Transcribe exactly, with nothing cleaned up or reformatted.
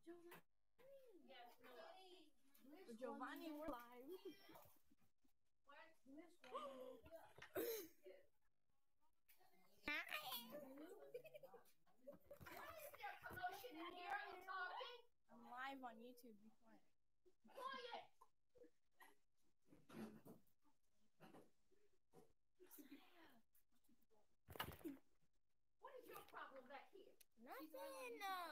Giovanni, we're live. I'm live on YouTube. Be quiet. What is your problem back here? Nothing. No.